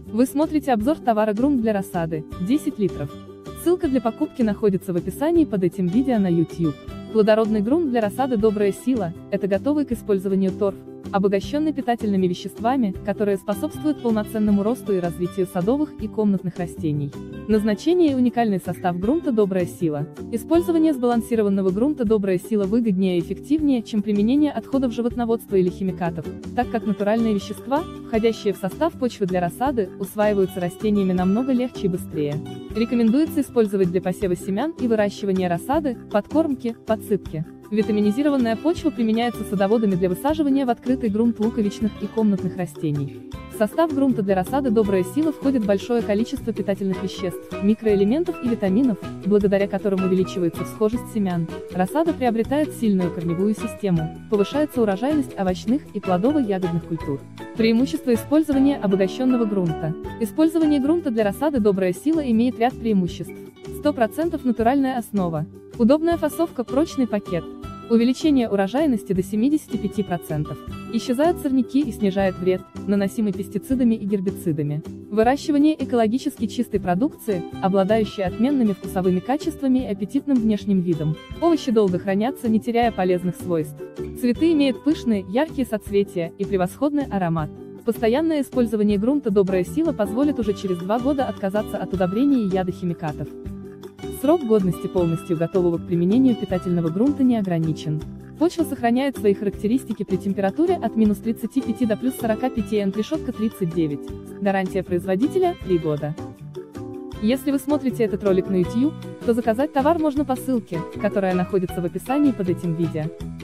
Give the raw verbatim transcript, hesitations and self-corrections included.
Вы смотрите обзор товара грунт для рассады, десять литров. Ссылка для покупки находится в описании под этим видео на YouTube. Плодородный грунт для рассады «Добрая сила» – это готовый к использованию торф, обогащенный питательными веществами, которые способствуют полноценному росту и развитию садовых и комнатных растений. Назначение и уникальный состав грунта «Добрая сила». Использование сбалансированного грунта «Добрая сила» выгоднее и эффективнее, чем применение отходов животноводства или химикатов, так как натуральные вещества, входящие в состав почвы для рассады, усваиваются растениями намного легче и быстрее. Рекомендуется использовать для посева семян и выращивания рассады, подкормки, подсыпки. Витаминизированная почва применяется садоводами для высаживания в открытый грунт луковичных и комнатных растений. В состав грунта для рассады «Добрая сила» входит большое количество питательных веществ, микроэлементов и витаминов, благодаря которым увеличивается всхожесть семян. Рассада приобретает сильную корневую систему, повышается урожайность овощных и плодово-ягодных культур. Преимущество использования обогащенного грунта. Использование грунта для рассады «Добрая сила» имеет ряд преимуществ. сто процентов натуральная основа. Удобная фасовка, прочный пакет. Увеличение урожайности до семидесяти пяти процентов. Исчезают сорняки и снижает вред, наносимый пестицидами и гербицидами. Выращивание экологически чистой продукции, обладающей отменными вкусовыми качествами и аппетитным внешним видом. Овощи долго хранятся, не теряя полезных свойств. Цветы имеют пышные, яркие соцветия и превосходный аромат. Постоянное использование грунта «Добрая сила» позволит уже через два года отказаться от удобрений и ядохимикатов. Срок годности полностью готового к применению питательного грунта не ограничен. Почва сохраняет свои характеристики при температуре от минус тридцати пяти до плюс сорока пяти, решетка тридцать девять. Гарантия производителя – три года. Если вы смотрите этот ролик на YouTube, то заказать товар можно по ссылке, которая находится в описании под этим видео.